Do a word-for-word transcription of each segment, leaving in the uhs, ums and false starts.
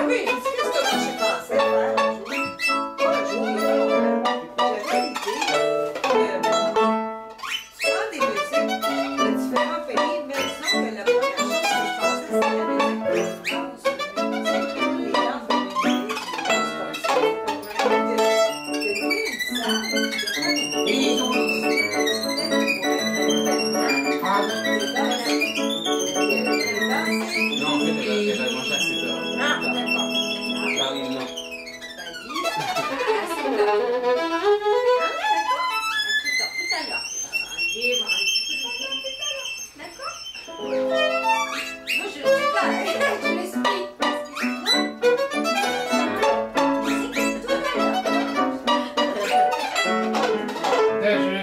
oui, je sais ce que moi j'ai pensé faire un jour. Pas un jour, il y a pas longtemps. J'avais l'idée que tu prends des musiques de différents pays, mais disons que la première chose que je pensais, c'était la musique de France. C'est que les danses de musique, les danses comme ça, de louer une salle, de faire une et ils ont visité des hôtels pour être Ah, des danses. non, en fait, elle va, elle va manger assez tard. Ah, d'accord. Charlie, non. Bah, dis, assez tard. Hein, d'accord? Assez tard, tout à l'heure. Un livre, un petit peu de tout à l'heure. D'accord? Moi, je sais pas, je l'explique. Parce que sinon, c'est que tout à l'heure. Deux jeux.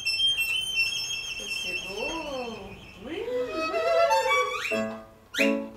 C'est beau. Oui.